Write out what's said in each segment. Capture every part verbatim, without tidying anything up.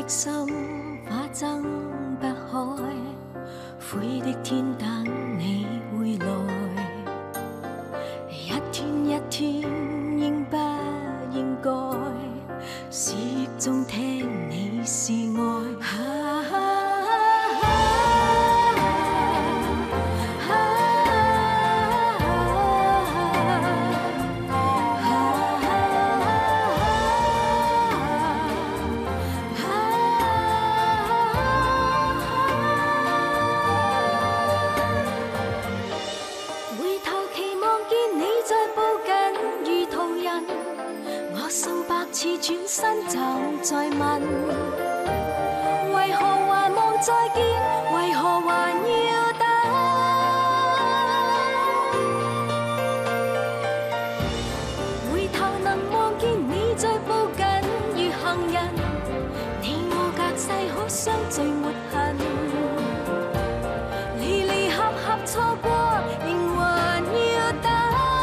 心化憎不開，灰的天等你回來，一天一天應不應該，思憶中聽你是愛。次轉身就再問，為何還望再見？為何還要等？回頭能望見你再抱緊如行人，你我隔世可相聚沒痕，離離合合錯過，仍還要等。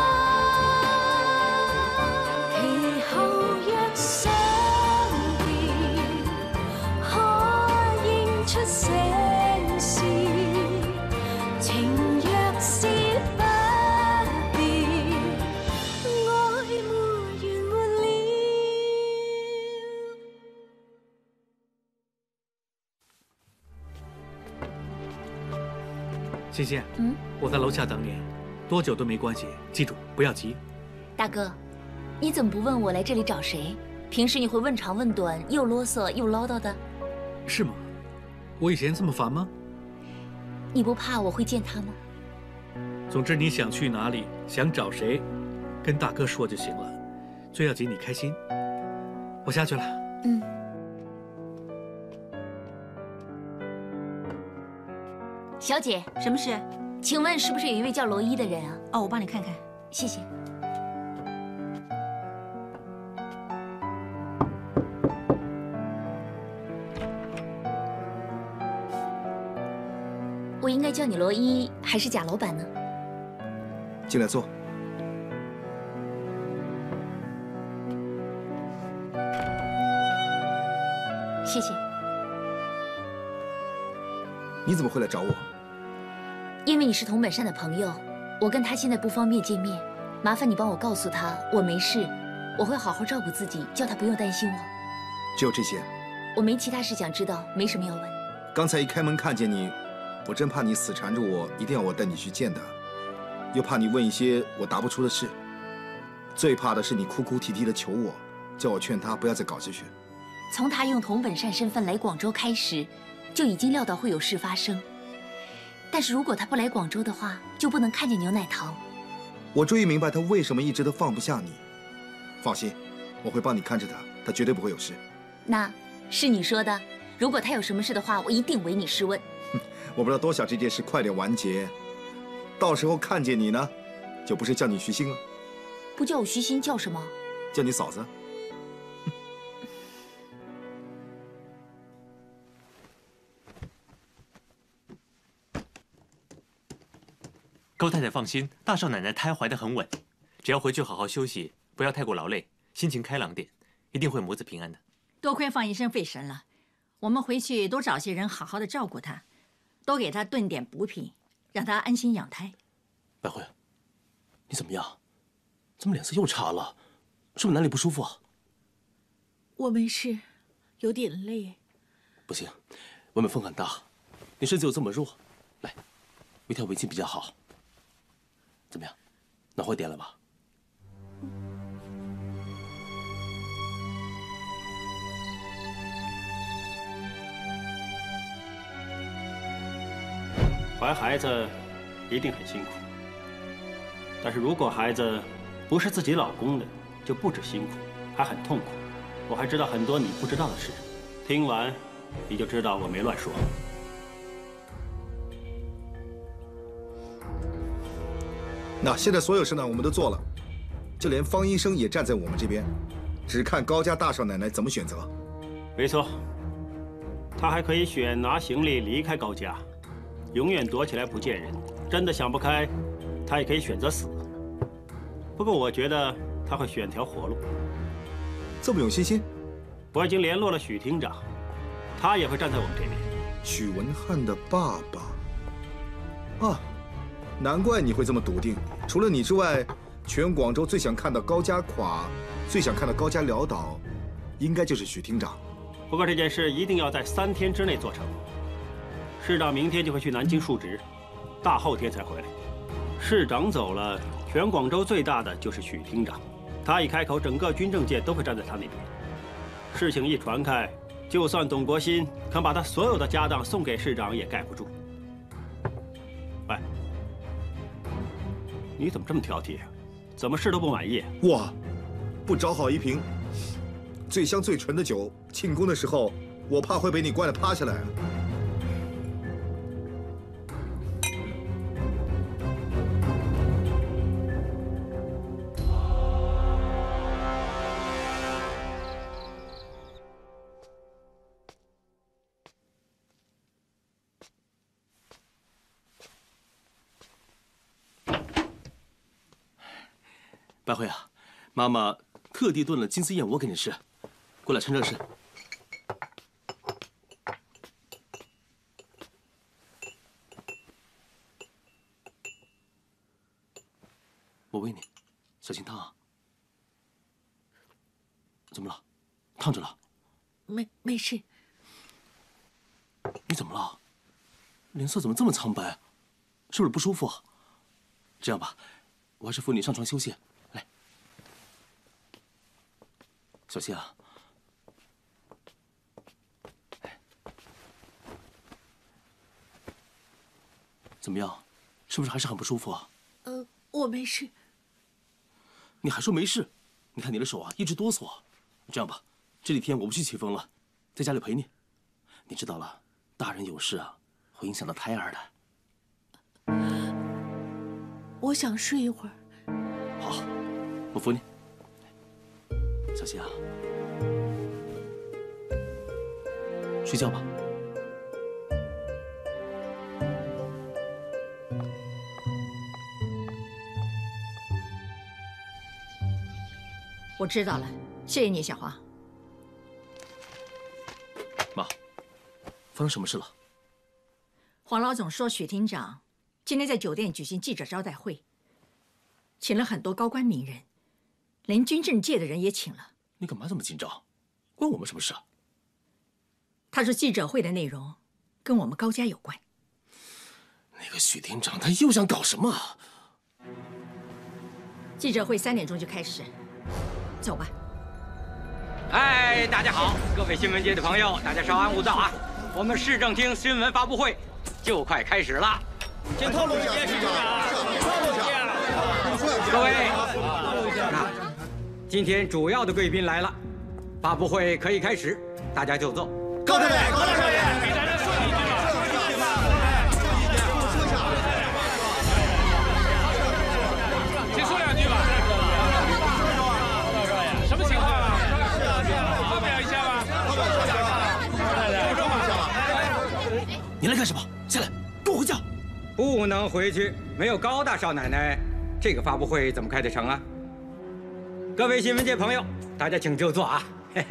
欣欣，嗯，我在楼下等你，多久都没关系，记住不要急。 大哥，你怎么不问我来这里找谁？平时你会问长问短，又啰嗦又唠叨的。 是吗？我以前这么烦吗？ 你不怕我会见他吗？ 总之你想去哪里，想找谁，跟大哥说就行了。最要紧你开心。我下去了。 嗯。小姐， 什么事？ 请问是不是有一位叫罗伊的人啊？ 哦，我帮你看看。 谢谢。我应该叫你罗伊还是贾老板呢？ 进来坐。 谢谢。 你怎么会来找我？ 因为你是桐本善的朋友，我跟他现在不方便见面，麻烦你帮我告诉他我没事，我会好好照顾自己，叫他不用担心我。 只有这些？ 我没其他事想知道，没什么要问。 刚才一开门看见你，我真怕你死缠着我，一定要我带你去见他，又怕你问一些我答不出的事。最怕的是你哭哭啼啼的求我，叫我劝他不要再搞下去。 从他用桐本善身份来广州开始，就已经料到会有事发生。但是如果他不来广州的话，就不能看见牛奶糖。 我终于明白他为什么一直都放不下你。放心，我会帮你看着他，他绝对不会有事。 那是你说的。如果他有什么事的话，我一定唯你是问。 我不知道多想这件事快点完结，到时候看见你呢，就不是叫你徐欣了。 不叫我徐欣，叫什么？ 叫你嫂子。 高太太放心，大少奶奶胎怀得很稳，只要回去好好休息，不要太过劳累，心情开朗点，一定会母子平安的。 多亏方医生费神了，我们回去多找些人好好的照顾他，多给他炖点补品，让他安心养胎。 百惠，你怎么样？怎么脸色又差了？是不是哪里不舒服啊？ 我没事，有点累。 不行，外面风很大，你身子又这么弱，来，围条围巾比较好。怎么样，暖和点了吧？ 怀孩子一定很辛苦，但是如果孩子不是自己老公的，就不止辛苦，还很痛苦。我还知道很多你不知道的事，听完你就知道我没乱说。 那现在所有事呢，我们都做了，就连方医生也站在我们这边，只看高家大少奶奶怎么选择。 没错，他还可以选拿行李离开高家，永远躲起来不见人。真的想不开，他也可以选择死。不过我觉得他会选条活路。 这么有信心？ 我已经联络了许厅长， 他也会站在我们这边。 许文翰的爸爸。啊，难怪你会这么笃定。除了你之外，全广州最想看到高家垮，最想看到高家潦倒，应该就是许厅长。 不过这件事一定要在三天之内做成。市长明天就会去南京述职，大后天才回来。市长走了，全广州最大的就是许厅长。他一开口，整个军政界都会站在他那边。事情一传开，就算董国新肯把他所有的家当送给市长，也盖不住。喂，你怎么这么挑剔啊？怎么事都不满意？ 哇，不找好一瓶最香最纯的酒，庆功的时候，我怕会被你灌得趴下来。 白慧啊，妈妈特地炖了金丝燕窝给你吃，过来趁热吃。我喂你，小心烫啊！怎么了？烫着了？ 没没事。 你怎么了？脸色怎么这么苍白？是不是不舒服？这样吧，我还是扶你上床休息。来，小心啊！怎么样？是不是还是很不舒服啊？ 呃，我没事。 你还说没事？你看你的手啊，一直哆嗦。这样吧，这几天我不去启丰了，在家里陪你。你知道了，大人有事啊，会影响到胎儿的。 我想睡一会儿。 好，我扶你。小心啊，睡觉吧。 我知道了，谢谢你，小花。 妈，发生什么事了？ 黄老总说，许厅长今天在酒店举行记者招待会，请了很多高官名人，连军政界的人也请了。 你干嘛这么紧张？关我们什么事啊？ 他说记者会的内容跟我们高家有关。 那个许厅长他又想搞什么？ 记者会三点钟就开始，走吧。 哎，大家好，各位新闻界的朋友，大家稍安勿躁啊！我们市政厅新闻发布会就快开始了。 请透露一些市长， 各位，那今天主要的贵宾来了，发布会可以开始，大家就坐。 高太太，高大少爷，给大家说一句吧。先说两句吧。高大少爷，什么情况啊？发表一下吧。高太太，说吧。 你来干什么？下来，跟我回家。 不能回去，没有高大少奶奶，这个发布会怎么开得成啊？各位新闻界朋友，大家请就坐啊。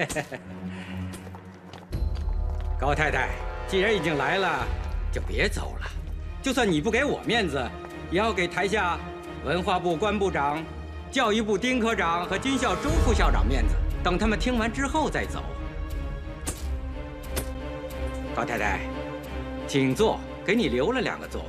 高太太，既然已经来了，就别走了。就算你不给我面子，也要给台下文化部关部长、教育部丁科长和军校周副校长面子。等他们听完之后再走。高太太，请坐，给你留了两个座位。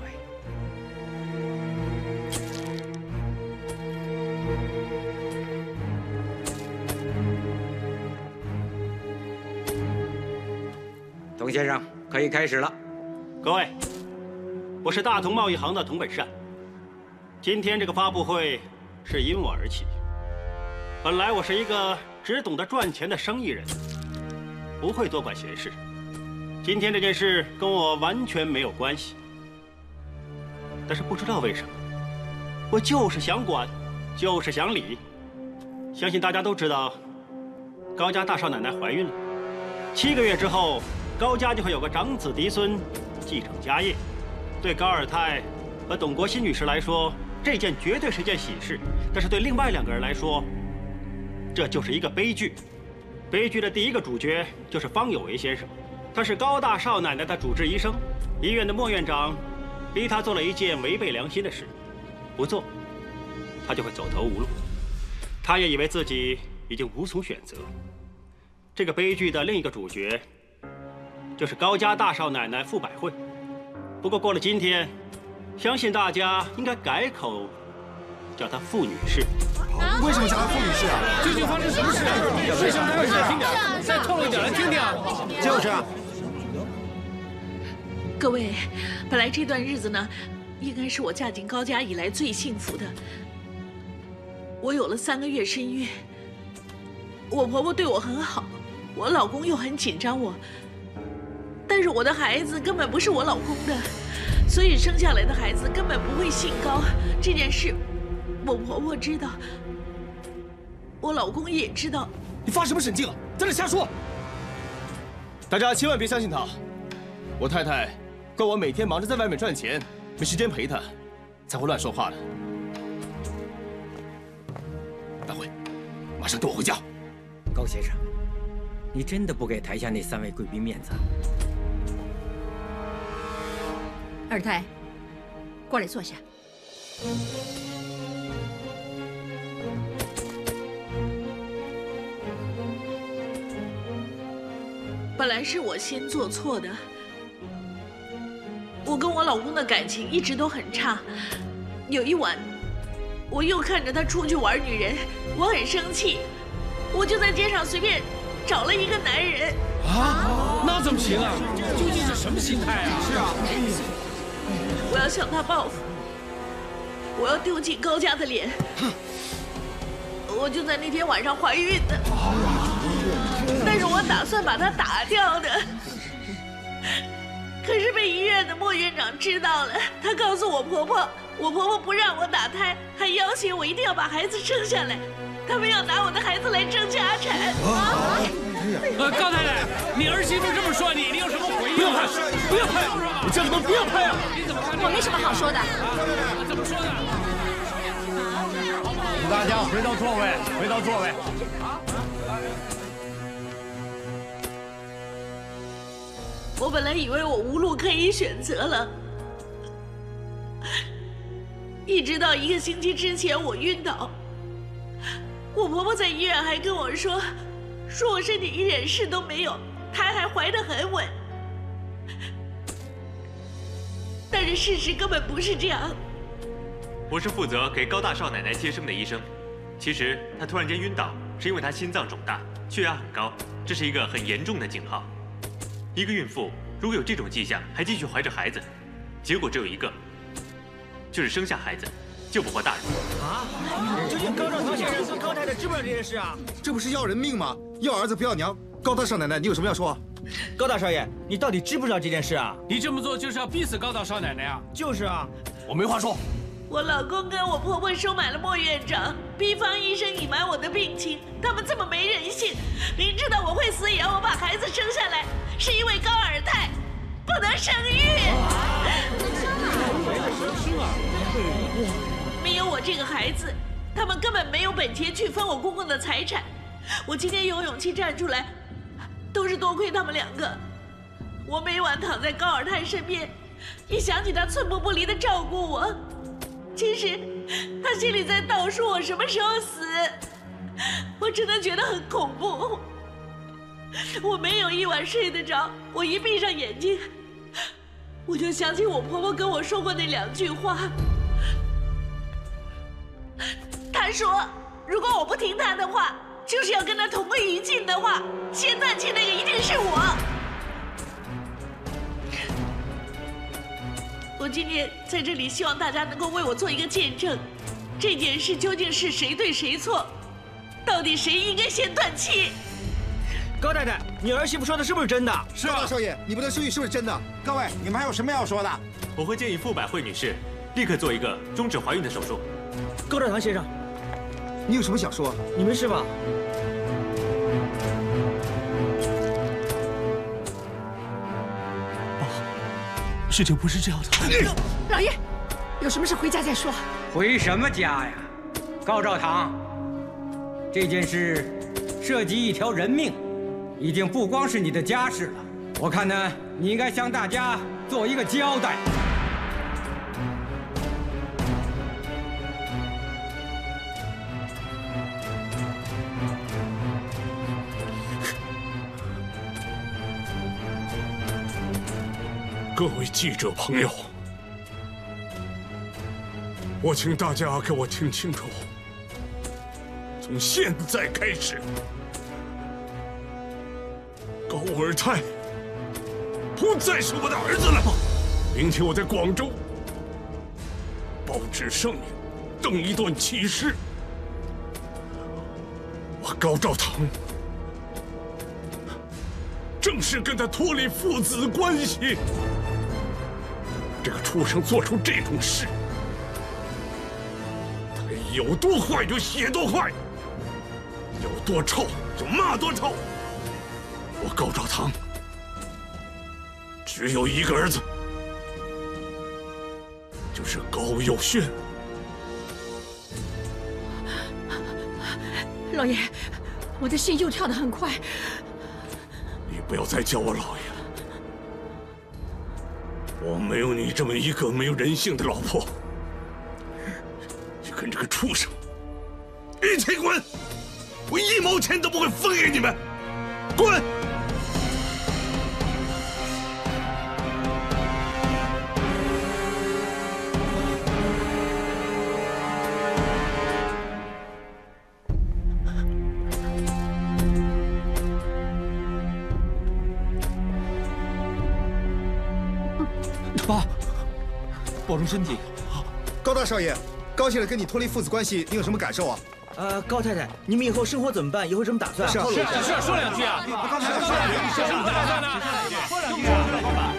童先生，可以开始了。 各位，我是大同贸易行的童本善。今天这个发布会是因我而起。本来我是一个只懂得赚钱的生意人，不会多管闲事。今天这件事跟我完全没有关系，但是不知道为什么，我就是想管，就是想理。相信大家都知道，高家大少奶奶怀孕了，七个月之后。高家就会有个长子嫡孙继承家业，对高二太和董国新女士来说，这件绝对是件喜事。但是对另外两个人来说，这就是一个悲剧。悲剧的第一个主角就是方有为先生， 他是高大少奶奶的主治医生，医院的莫院长逼他做了一件违背良心的事，不做，他就会走投无路。他也以为自己已经无从选择。这个悲剧的另一个主角，就是高家大少奶奶傅百惠。不过过了今天，相信大家应该改口叫她傅女士。 为什么叫她傅女士啊？ 究竟发生什么事啊？为什么会是？听点，再透露一点来听听。 就是啊。 各位，本来这段日子呢，应该是我嫁进高家以来最幸福的。我有了三个月身孕，我婆婆对我很好，我老公又很紧张我，但是我的孩子根本不是我老公的，所以生下来的孩子根本不会姓高。这件事，我婆婆知道，我老公也知道。 你发什么神经啊，在这瞎说！大家千万别相信他，我太太怪我每天忙着在外面赚钱，没时间陪她，才会乱说话的。百惠，马上跟我回家。 高先生，你真的不给台下那三位贵宾面子？ 二太，过来坐下。 本来是我先做错的，我跟我老公的感情一直都很差。有一晚，我又看着他出去玩女人，我很生气，我就在街上随便找了一个男人。 啊？那怎么行啊？究竟是什么心态啊？是啊。 我要向他报复，我要丢尽高家的脸。我就在那天晚上怀孕的，但是我打算把他打掉的。可是被医院的莫院长知道了，他告诉我婆婆，我婆婆不让我打胎，还要挟我一定要把孩子生下来，他们要拿我的孩子来争家产。啊！ 呃，高太太，你儿媳妇这么说你，你有什么回应？ 不要拍，不要拍！我叫你们不要拍啊！ 你怎么看？ 我没什么好说的。 怎么说的？ 请大家回到座位，回到座位。 我本来以为我无路可以选择了，一直到一个星期之前我晕倒，我婆婆在医院还跟我说，说我身体一点事都没有，胎还怀得很稳。但是事实根本不是这样。 我是负责给高大少奶奶接生的医生，其实她突然间晕倒，是因为她心脏肿大，血压很高，这是一个很严重的警号。一个孕妇如果有这种迹象，还继续怀着孩子，结果只有一个，就是生下孩子，救不活大人。 啊！究竟高兆堂先生和高太太知不知道这件事啊？ 这不是要人命吗？要儿子不要娘。高大少奶奶，你有什么要说？ 高大少爷，你到底知不知道这件事啊？ 你这么做就是要逼死高大少奶奶啊！ 就是啊， 我没话说。 我老公跟我婆婆收买了莫院长，逼方医生隐瞒我的病情，他们这么没人性，明知道我会死也要我把孩子生下来，是因为高二胎不能生育。没有我这个孩子，他们根本没有本钱去分我公公的财产。我今天有勇气站出来，都是多亏他们两个。我每晚躺在高尔泰身边，一想起他寸步不离的照顾我，其实他心里在倒数我什么时候死，我真的觉得很恐怖。我没有一晚睡得着，我一闭上眼睛，我就想起我婆婆跟我说过那两句话。她说，如果我不听她的话，就是要跟她同归于尽的话，先断气那个一定是我。我今天在这里，希望大家能够为我做一个见证，这件事究竟是谁对谁错，到底谁应该先断气？ 高太太，你儿媳妇说的是不是真的？ 是啊，少爷，你不能生育是不是真的？ 各位，你们还有什么要说的？ 我会建议傅百惠女士立刻做一个终止怀孕的手术。 高兆堂先生， 你有什么想说？ 你没事吧？ 事情不是这样的。 老爷，有什么事回家再说。 回什么家呀？高兆堂，这件事涉及一条人命，已经不光是你的家事了。 我看呢，你应该向大家做一个交代。 各位记者朋友，我请大家给我听清楚，从现在开始，高尔泰不再是我的儿子了。明天我在广州报纸上面登一段启事，我高兆堂正式跟他脱离父子关系。这个畜生做出这种事，他有多坏就写多坏，有多臭就骂多臭。我高兆堂只有一个儿子，就是高佑轩。 老爷，我的心又跳得很快。 你不要再叫我老爷了，我没有你这么一个没有人性的老婆。你跟这个畜生一起滚！我一毛钱都不会分给你们，滚！ 爸，保重身体。高大少爷，高先生跟你脱离父子关系，你有什么感受啊？ 呃，高太太，你们以后生活怎么办？以后什么打算？ 是啊， 是啊，是啊，说两句啊。高太太，说两句，说两句，打算呢？说两句啊。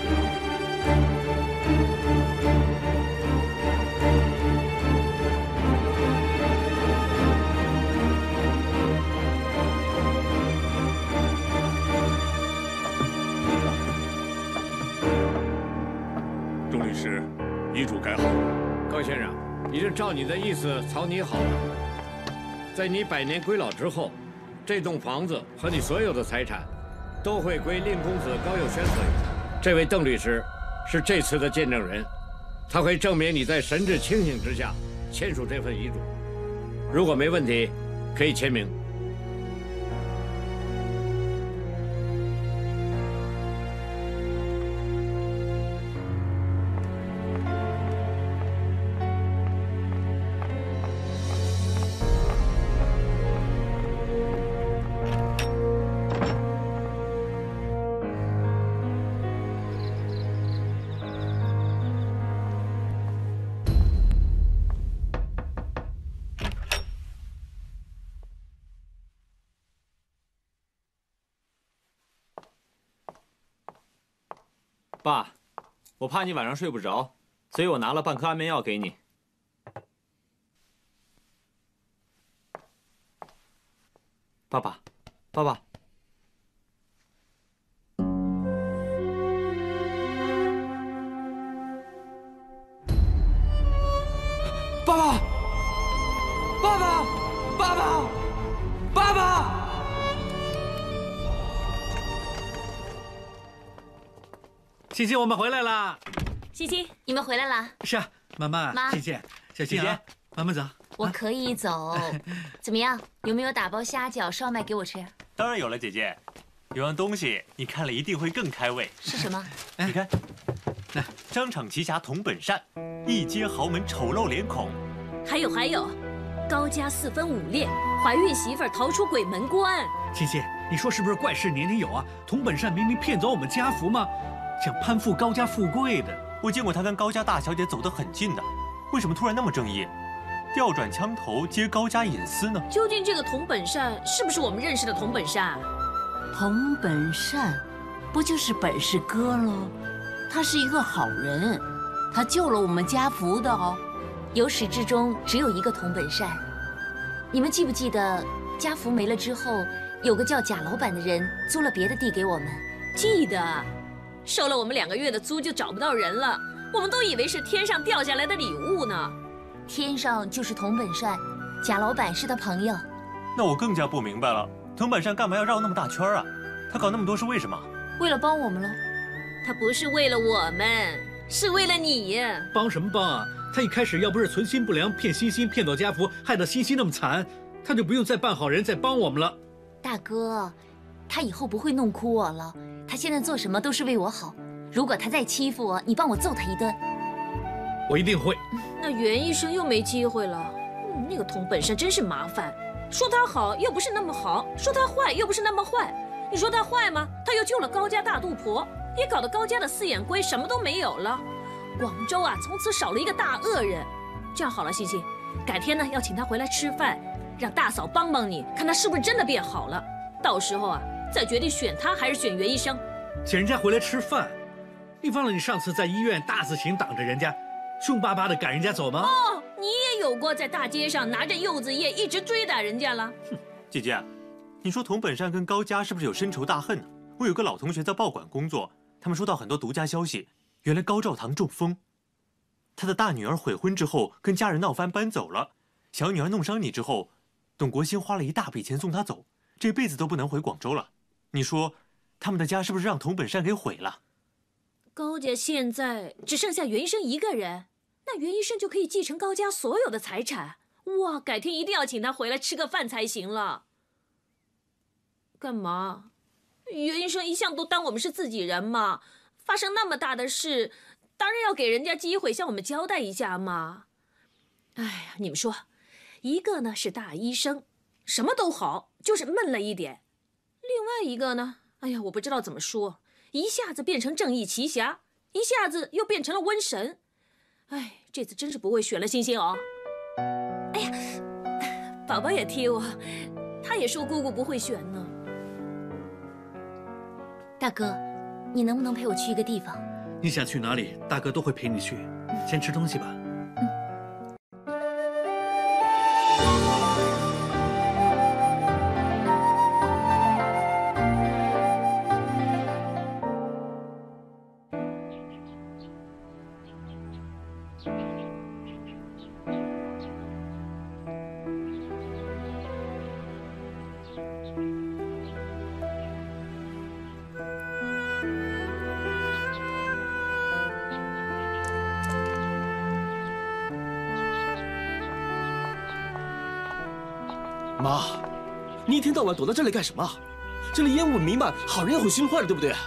钟律师，遗嘱改好了。 高先生，已经照你的意思草拟好了。在你百年归老之后，这栋房子和你所有的财产，都会归令公子高佑轩所有。这位邓律师是这次的见证人，他会证明你在神志清醒之下签署这份遗嘱。如果没问题，可以签名。 爸，我怕你晚上睡不着，所以我拿了半颗安眠药给你。爸爸，爸爸， 爸爸，爸爸，爸爸，爸爸。 欣欣，我们回来啦！ 欣欣，你们回来啦？ 是啊，妈妈， 妈， 欣欣，小心啊，慢慢走。 我可以走。怎么样？有没有打包虾饺、烧麦给我吃？ 当然有了，姐姐。有样东西你看了一定会更开胃。 是什么？ 你看，张敞奇侠同本善，一街豪门丑陋脸孔。 还有还有，高家四分五裂，怀孕媳妇儿逃出鬼门关。 欣欣，你说是不是怪事年年有啊？童本善明明骗走我们家福吗？想攀附高家富贵的。 我见过他跟高家大小姐走得很近的，为什么突然那么正义，调转枪头揭高家隐私呢？ 究竟这个童本善是不是我们认识的童本善？ 童本善，不就是本事哥喽？他是一个好人，他救了我们家福的哦。 由始至终只有一个童本善。你们记不记得家福没了之后，有个叫贾老板的人租了别的地给我们？ 记得。收了我们两个月的租就找不到人了，我们都以为是天上掉下来的礼物呢。 天上就是童本善，贾老板是他朋友。 那我更加不明白了，童本善干嘛要绕那么大圈啊？他搞那么多是为什么？ 为了帮我们喽？ 他不是为了我们，是为了你。 帮什么帮啊？他一开始要不是存心不良骗欣欣，骗到家福，害得欣欣那么惨，他就不用再扮好人，再帮我们了。 大哥，他以后不会弄哭我了。他现在做什么都是为我好。如果他再欺负我，你帮我揍他一顿。 我一定会。 那袁医生又没机会了。嗯，那个童本山真是麻烦，说他好又不是那么好，说他坏又不是那么坏。你说他坏吗？他又救了高家大肚婆，也搞得高家的四眼龟什么都没有了。广州啊，从此少了一个大恶人。这样好了，欣欣，改天呢要请他回来吃饭，让大嫂帮帮你，看他是不是真的变好了。到时候啊，再决定选他还是选袁医生。 请人家回来吃饭，你忘了你上次在医院大字型挡着人家，凶巴巴的赶人家走吗？ 哦，你也有过在大街上拿着柚子叶一直追打人家了。 哼，姐姐，你说童本善跟高家是不是有深仇大恨呢？我有个老同学在报馆工作，他们收到很多独家消息，原来高兆堂中风，他的大女儿悔婚之后跟家人闹翻搬走了，小女儿弄伤你之后，董国兴花了一大笔钱送她走，这辈子都不能回广州了。你说他们的家是不是让童本善给毁了？ 高家现在只剩下袁医生一个人，那袁医生就可以继承高家所有的财产。哇，改天一定要请他回来吃个饭才行了。干嘛？袁医生一向都当我们是自己人嘛，发生那么大的事，当然要给人家机会向我们交代一下嘛。哎呀，你们说，一个呢是大医生，什么都好，就是闷了一点；另外一个呢，哎呀，我不知道怎么说，一下子变成正义奇侠，一下子又变成了瘟神。哎，这次真是不会选了，欣欣哦。哎呀，宝宝也踢我，他也说姑姑不会选呢。 大哥，你能不能陪我去一个地方？ 你想去哪里，大哥都会陪你去。先吃东西吧。 妈，你一天到晚躲在这里干什么？这里烟雾弥漫，好人要会熏坏了，对不对？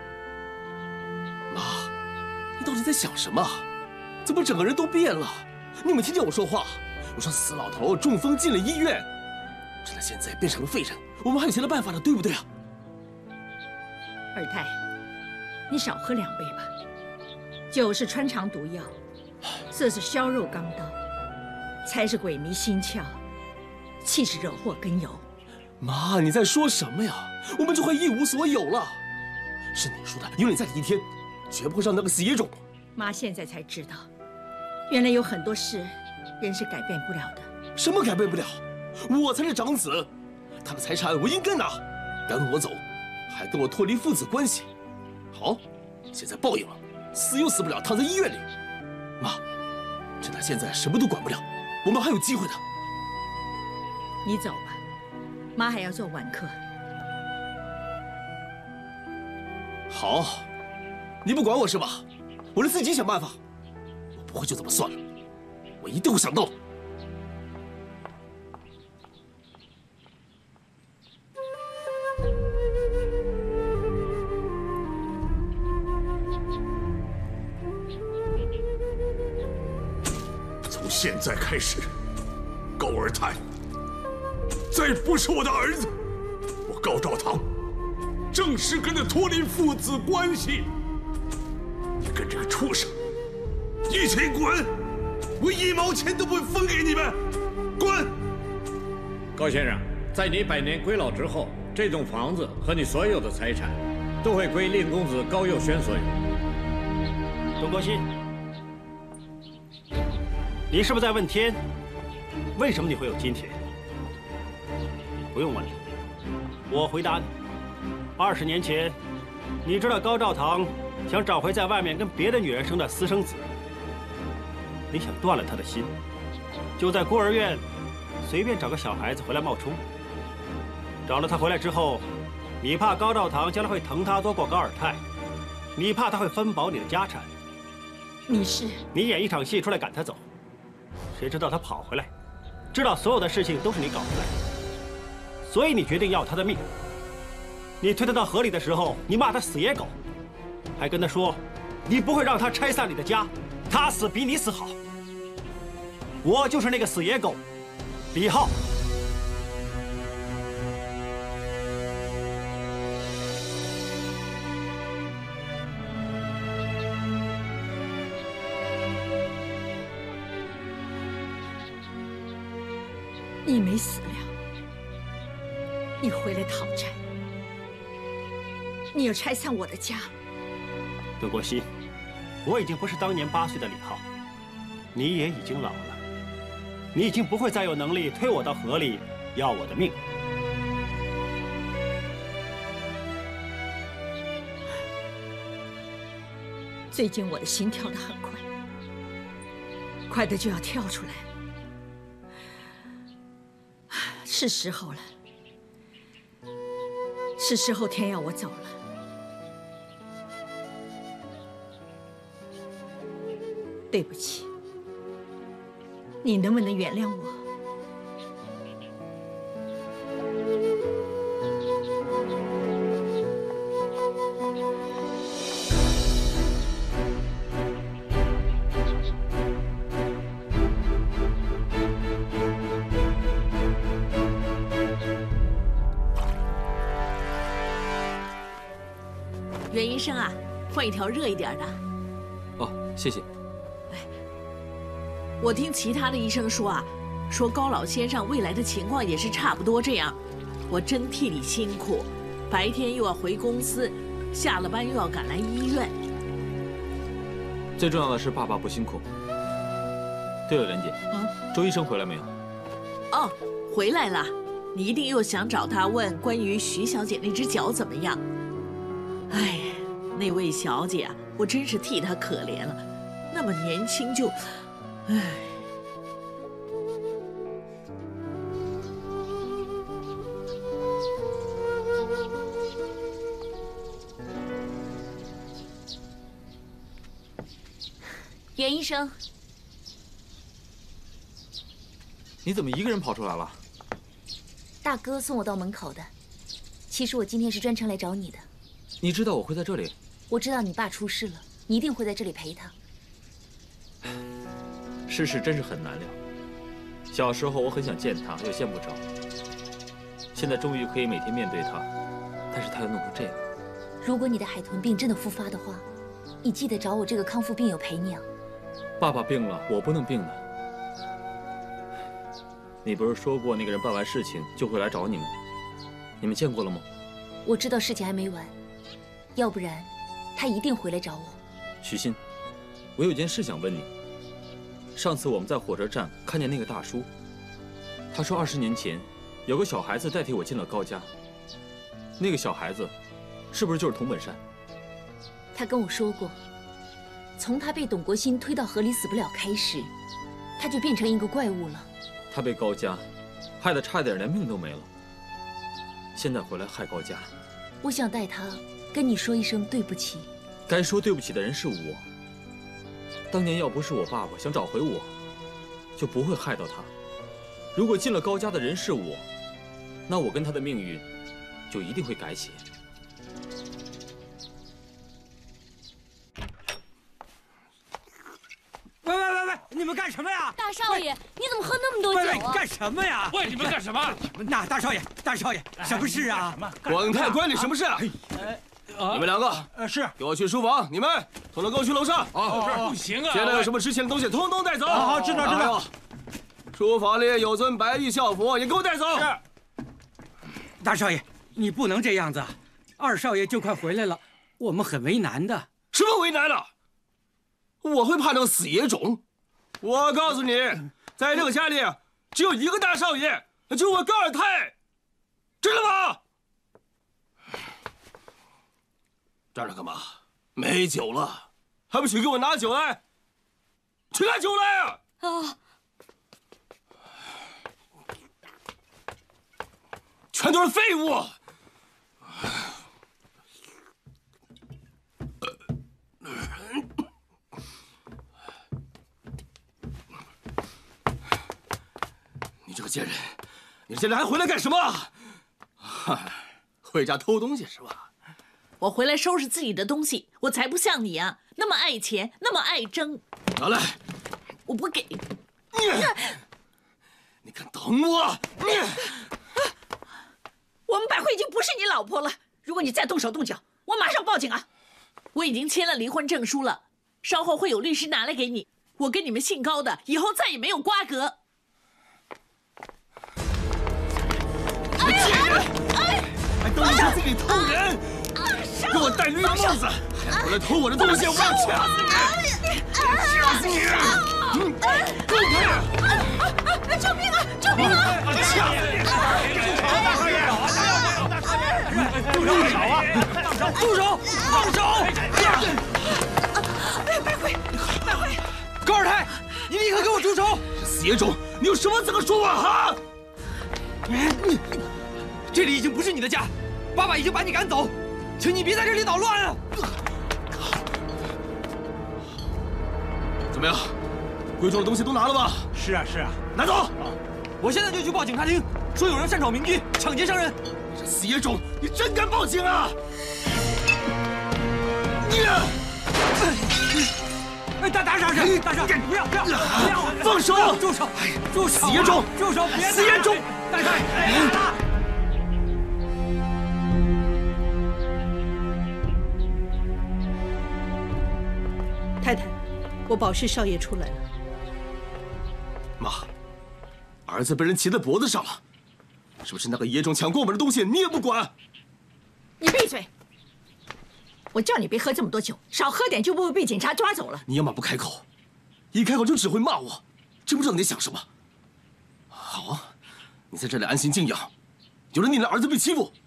妈，你到底在想什么？怎么整个人都变了？你有没有听见我说话？我说死老头中风进了医院，这他现在变成了废人，我们还有其他办法呢，对不对啊？ 二太，你少喝两杯吧。酒是穿肠毒药，色是削肉钢刀，财是鬼迷心窍。气是惹祸根由。 妈，你在说什么呀？我们就快一无所有了。是你说的，有你在的一天，绝不会让那个死野种。 妈现在才知道，原来有很多事，人是改变不了的。 什么改变不了？我才是长子，他的财产我应该拿。赶我走，还跟我脱离父子关系。好，现在报应了，死又死不了，躺在医院里。妈，趁他现在什么都管不了，我们还有机会的。 你走吧，妈还要做晚课。 好，你不管我是吧？我得自己想办法。我不会就这么算了，我一定会想到的。 从现在开始，高尔泰再不是我的儿子，我高兆堂正式跟他脱离父子关系。你跟这个畜生一起滚！我一毛钱都不会分给你们，滚！ 高先生，在你百年归老之后，这栋房子和你所有的财产都会归令公子高佑轩所有。 董国兴，你是不是在问天，为什么你会有今天？不用问了，我回答你。二十年前，你知道高兆堂想找回在外面跟别的女人生的私生子，你想断了他的心，就在孤儿院随便找个小孩子回来冒充。找了他回来之后， 你怕高兆堂将来会疼他多过高尔泰，你怕他会分饱你的家产。 你是你演一场戏出来赶他走，谁知道他跑回来，知道所有的事情都是你搞出来的，所以你决定要他的命。你推他到河里的时候，你骂他死野狗，还跟他说你不会让他拆散你的家，他死比你死好。我就是那个死野狗，李浩。 你没死了，你回来讨债，你要拆散我的家。 邓国熙，我已经不是当年八岁的李浩，你也已经老了。你已经不会再有能力推我到河里要我的命。 最近我的心跳得很快，快的就要跳出来了。是时候了，是时候天要我走了。对不起。你能不能原谅我？ 袁医生啊，换一条热一点的。 哦，谢谢。 我听其他的医生说啊，说高老先生未来的情况也是差不多这样。我真替你辛苦，白天又要回公司，下了班又要赶来医院。 最重要的是爸爸不辛苦。对了，莲姐， 啊， 周医生回来没有？ 哦，回来了。你一定又想找他问关于徐小姐那只脚怎么样？哎，那位小姐啊，我真是替她可怜了，那么年轻就。唉， 袁医生， 你怎么一个人跑出来了？ 大哥送我到门口的。其实我今天是专程来找你的。 你知道我会在这里？ 我知道你爸出事了，你一定会在这里陪他。 世事真是很难料。小时候我很想见他，又见不着。现在终于可以每天面对他，但是他又弄成这样。 如果你的海豚病真的复发的话，你记得找我这个康复病友陪你啊。 爸爸病了，我不能病的。你不是说过那个人办完事情就会来找你们？你们见过了吗？ 我知道事情还没完，要不然他一定回来找我。 徐鑫，我有件事想问你。上次我们在火车站看见那个大叔，他说二十年前有个小孩子代替我进了高家，那个小孩子是不是就是童本善？ 他跟我说过，从他被董国兴推到河里死不了开始，他就变成一个怪物了。 他被高家害得差点连命都没了，现在回来害高家。 我想带他跟你说一声对不起。 该说对不起的人是我。当年要不是我爸爸想找回我，就不会害到他。如果进了高家的人是我，那我跟他的命运就一定会改写。 喂喂喂喂，你们干什么呀？ 大少爷，你怎么喝那么多酒啊？ 喂喂，干什么呀？ 喂，你们干什么？ 那大少爷，大少爷，什么事啊？ 管太关你什么事啊？你们两个， 呃，是， 给我去书房。你们，统统给我去楼上。 啊，不行啊！ 现在有什么值钱的东西，通通带走。 好，好，知道知道。 书房里有尊白玉校服，也给我带走。 是。大少爷，你不能这样子。二少爷就快回来了，我们很为难的。 什么为难了？我会怕那个死野种？我告诉你，在这个家里只有一个大少爷，就我高尔泰，知道吗？站着干嘛？没酒了，还不许给我拿酒来！去拿酒来啊！啊！全都是废物！ 你这个贱人，你现在还回来干什么？回家偷东西是吧？ 我回来收拾自己的东西，我才不像你啊，那么爱钱，那么爱争。 拿来！ 我不给。 你敢动我？ 我们百惠已经不是你老婆了，如果你再动手动脚，我马上报警啊！ 我已经签了离婚证书了，稍后会有律师拿来给你。我跟你们姓高的以后再也没有瓜葛。 哎哎哎！还都是自己偷人，给我戴绿帽子，还回来偷我的东西，我要掐死你！掐死你！ 救命啊！救命啊！ 掐死你！ 住手！住手啊！住手！放手！ 百惠，百惠， 高二太，你立刻给我住手！ 死野种，你有什么资格说话哈？ 这里已经不是你的家，爸爸已经把你赶走，请你别在这里捣乱啊！ 怎么样，贵重的东西都拿了吗？ 是啊，是啊， 拿走！ 我现在就去报警察厅，说有人擅闯民居，抢劫伤人。 这死野种，你真敢报警啊！你！ 哎，大大傻傻，大傻，不要不要不要！ 放手！ 住手！住手！ 死野种！ 住手！别死野种！ 大傻！ 太太，我保释少爷出来了。 妈，儿子被人骑在脖子上了，是不是那个野种抢过我们的东西？你也不管？ 你闭嘴！我叫你别喝这么多酒，少喝点就不会被警察抓走了。 你要么不开口，一开口就只会骂我，真不知道你在想什么。好啊，你在这里安心静养，有了你的儿子被欺负。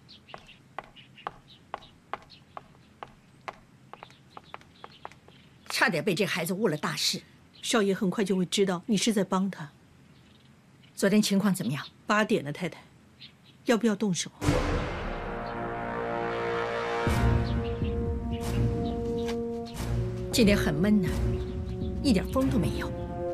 差点被这孩子误了大事，少爷很快就会知道你是在帮他。昨天情况怎么样？八点了，太太，要不要动手？今天很闷呐，一点风都没有。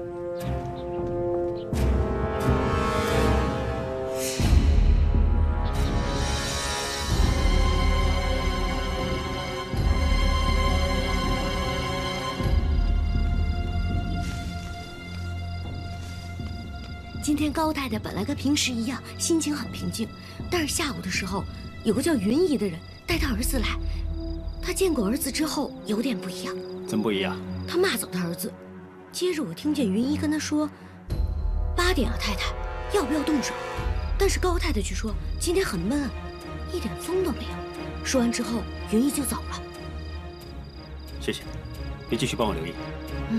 今天高太太本来跟平时一样，心情很平静，但是下午的时候，有个叫云姨的人带她儿子来，她见过儿子之后有点不一样。 怎么不一样？ 她骂走她儿子，接着我听见云姨跟她说：“八点啊，太太，要不要动手？”但是高太太却说：“今天很闷啊，一点风都没有。”说完之后，云姨就走了。 谢谢，你继续帮我留意。 嗯。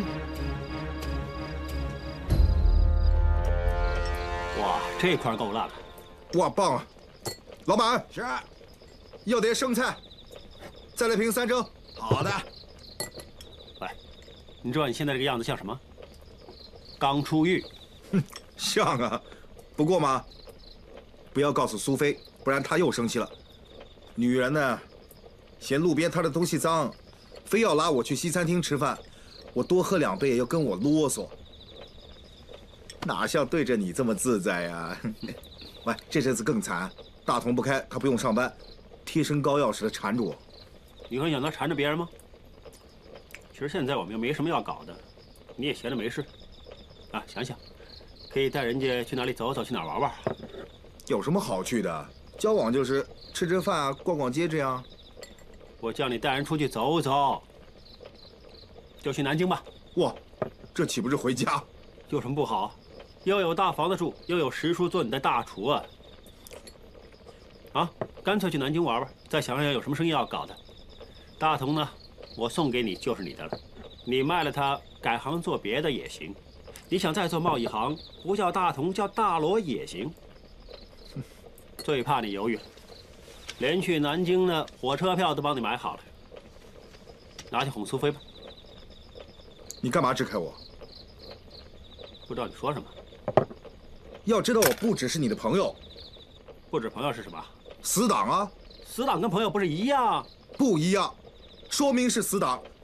哇，这块够辣的！哇，棒啊！老板是，要碟生菜，再来瓶三蒸。好的。 喂，你知道你现在这个样子像什么？刚出狱。 哼，像啊。不过嘛，不要告诉苏菲，不然她又生气了。女人呢，嫌路边摊的东西脏，非要拉我去西餐厅吃饭，我多喝两杯也要跟我啰嗦。哪像对着你这么自在呀？喂，这阵子更惨，大同不开，他不用上班，贴身膏药似的缠着我。 你会想他缠着别人吗？其实现在我们又没什么要搞的，你也闲着没事，啊，想想，可以带人家去哪里走走，去哪儿玩玩。 有什么好去的？交往就是吃吃饭啊，逛逛街这样。 我叫你带人出去走走，就去南京吧。 哇，这岂不是回家？ 有什么不好？又有大房子住，又有石叔做你的大厨啊！啊，干脆去南京玩玩，再想想有什么生意要搞的。大同呢，我送给你就是你的了，你卖了它，改行做别的也行。你想再做贸易行，不叫大同，叫大罗也行。最怕你犹豫了，连去南京的火车票都帮你买好了，拿去哄苏菲吧。 你干嘛支开我？ 不知道你说什么。 要知道我不只是你的朋友， 不止朋友是什么？ 死党啊！ 死党跟朋友不是一样？ 不一样，说明是死党，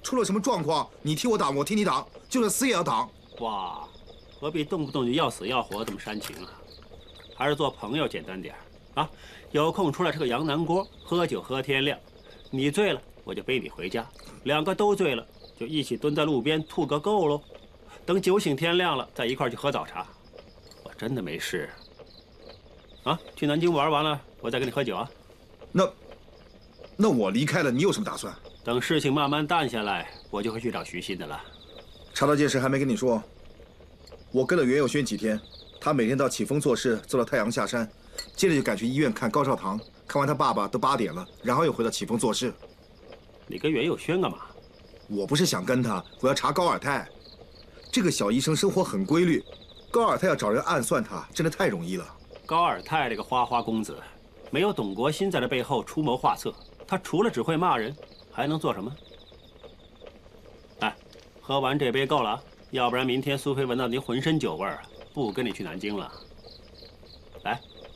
出了什么状况，你替我挡，我替你挡，就算死也要挡。 哇，何必动不动就要死要活这么煽情啊？还是做朋友简单点啊！有空出来吃个羊腩锅，喝酒喝天亮。你醉了，我就背你回家；两个都醉了，就一起蹲在路边吐个够喽。等酒醒天亮了，再一块去喝早茶。我真的没事。啊，去南京玩完了，我再跟你喝酒啊。 那，那我离开了，你有什么打算？ 等事情慢慢淡下来，我就会去找徐鑫的了。 查到件事还没跟你说，我跟了袁佑轩几天，他每天到启丰做事，做到太阳下山，接着就赶去医院看高少棠，看完他爸爸都八点了，然后又回到启丰做事。 你跟袁佑轩干嘛？ 我不是想跟他，我要查高尔泰。这个小医生生活很规律，高尔泰要找人暗算他，真的太容易了。 高尔泰这个花花公子，没有董国新在这背后出谋划策，他除了只会骂人，还能做什么？哎，喝完这杯够了啊，要不然明天苏菲闻到你浑身酒味儿，不跟你去南京了。来。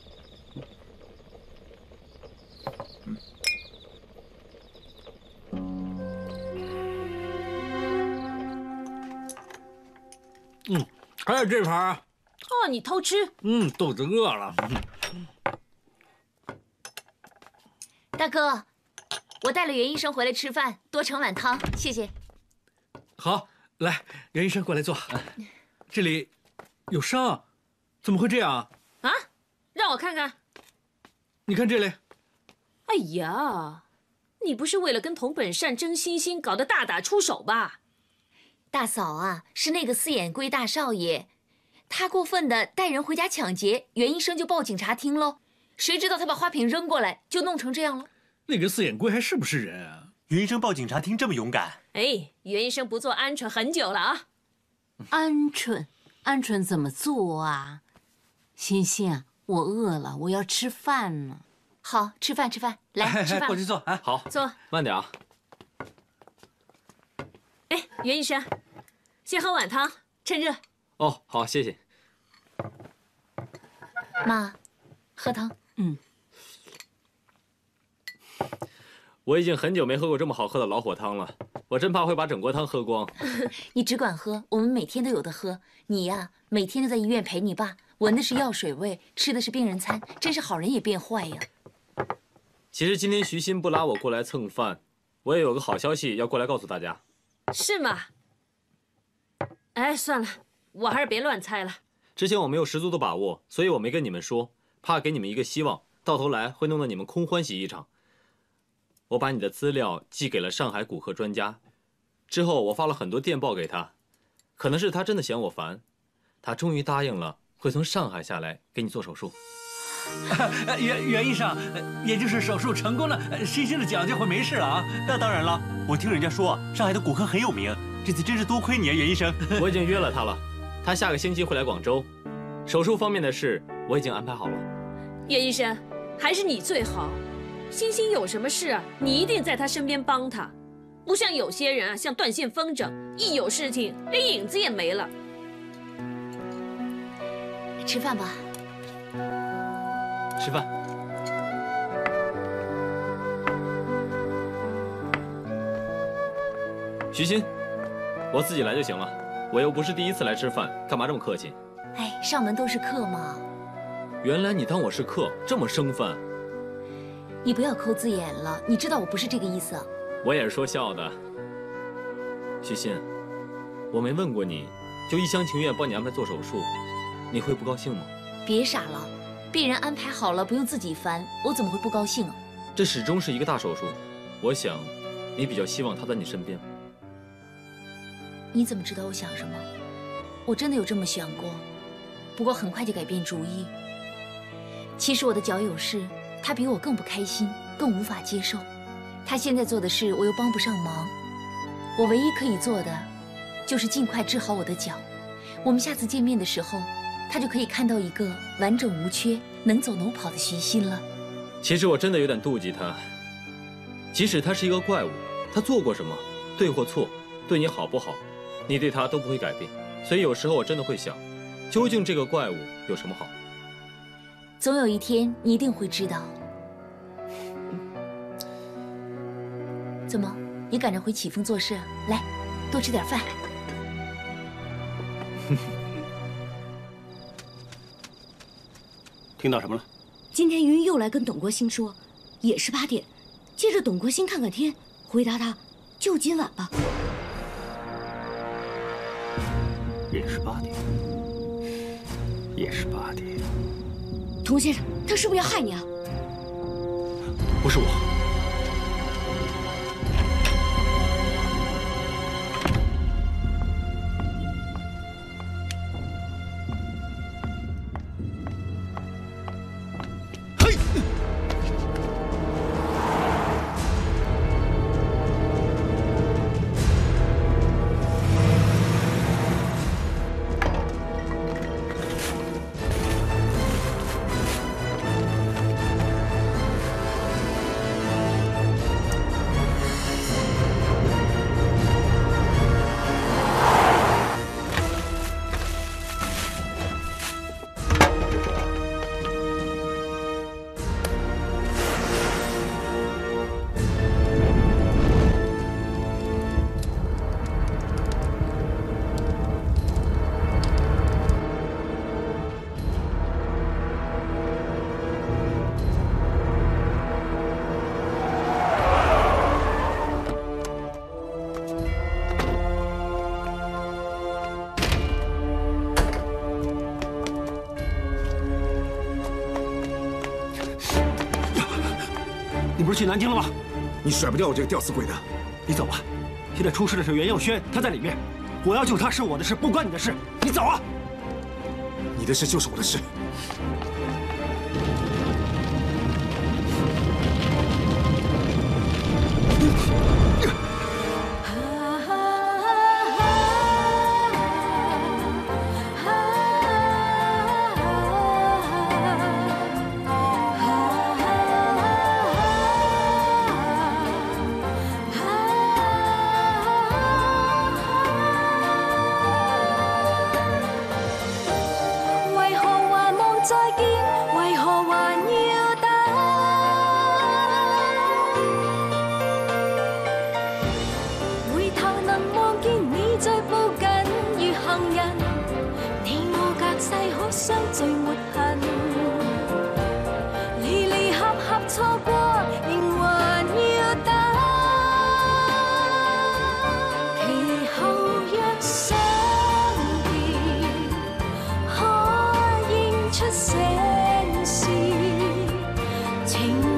嗯，还有这盘啊。 哦，你偷吃？ 嗯，肚子饿了。 大哥，我带了袁医生回来吃饭，多盛碗汤，谢谢。 好，来，袁医生过来坐。这里有伤，怎么会这样？ 啊，让我看看。 你看这里。 哎呀，你不是为了跟童本善争欣欣搞得大打出手吧？ 大嫂啊，是那个四眼龟大少爷，他过分的带人回家抢劫，袁医生就报警察厅喽。谁知道他把花瓶扔过来，就弄成这样了。 那个四眼龟还是不是人啊？ 袁医生报警察厅这么勇敢？ 哎，袁医生不做鹌鹑很久了啊。 鹌鹑，鹌鹑怎么做啊？欣欣啊，我饿了，我要吃饭呢。 好，吃饭吃饭，来吃饭。 过去坐。哎， 好， 坐。 慢点啊。 哎，袁医生，先喝碗汤，趁热。 哦，好，谢谢。 妈，喝汤。 嗯。 我已经很久没喝过这么好喝的老火汤了，我真怕会把整锅汤喝光。 你只管喝，我们每天都有的喝。你呀，每天都在医院陪你爸，闻的是药水味，吃的是病人餐，真是好人也变坏呀。 其实今天徐鑫不拉我过来蹭饭，我也有个好消息要过来告诉大家。 是吗？哎，算了，我还是别乱猜了。 之前我没有十足的把握，所以我没跟你们说，怕给你们一个希望，到头来会弄得你们空欢喜一场。我把你的资料寄给了上海骨科专家，之后我发了很多电报给他，可能是他真的嫌我烦，他终于答应了，会从上海下来给你做手术。 袁袁医生，也就是手术成功了，欣欣的脚就会没事了啊？ 那当然了，我听人家说上海的骨科很有名，这次真是多亏你啊，袁医生。 我已经约了他了，他下个星期会来广州，手术方面的事我已经安排好了。 袁医生，还是你最好。欣欣有什么事啊，你一定在他身边帮他，不像有些人啊，像断线风筝，一有事情连影子也没了。 吃饭吧。 吃饭。徐鑫，我自己来就行了，我又不是第一次来吃饭，干嘛这么客气？ 哎，上门都是客嘛。 原来你当我是客，这么生分。 你不要抠字眼了，你知道我不是这个意思。 我也是说笑的。徐鑫，我没问过你，就一厢情愿帮你安排做手术，你会不高兴吗？ 别傻了，病人安排好了，不用自己翻，我怎么会不高兴啊？ 这始终是一个大手术，我想，你比较希望他在你身边。 你怎么知道我想什么？我真的有这么想过，不过很快就改变主意。其实我的脚有事。他比我更不开心，更无法接受。他现在做的事，我又帮不上忙。我唯一可以做的，就是尽快治好我的脚。我们下次见面的时候，他就可以看到一个完整无缺、能走能跑的徐鑫了。 其实我真的有点妒忌他。即使他是一个怪物，他做过什么，对或错，对你好不好，你对他都不会改变。所以有时候我真的会想，究竟这个怪物有什么好？ 总有一天，你一定会知道。怎么， 也赶着回启丰做事，来，多吃点饭。 听到什么了？ 今天云又来跟董国兴说，也是八点。接着董国兴看看天，回答他，就今晚吧。 也是八点，也是八点。 童先生，他是不是要害你啊？ 不是我。 你不是去南京了吗？ 你甩不掉我这个吊死鬼的。 你走吧，现在出事的是袁耀轩，他在里面。我要救他是我的事，不关你的事。你走啊！ 你的事就是我的事。 情。